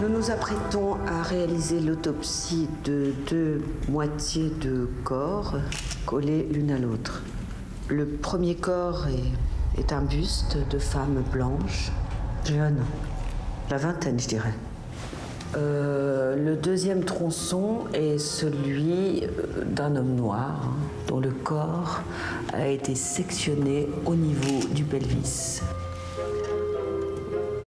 nous apprêtons à réaliser l'autopsie de deux moitiés de corps collées l'une à l'autre. Le premier corps est un buste de femme blanche, jeune, la vingtaine je dirais. Le deuxième tronçon est celui d'un homme noir, dont le corps a été sectionné au niveau du pelvis.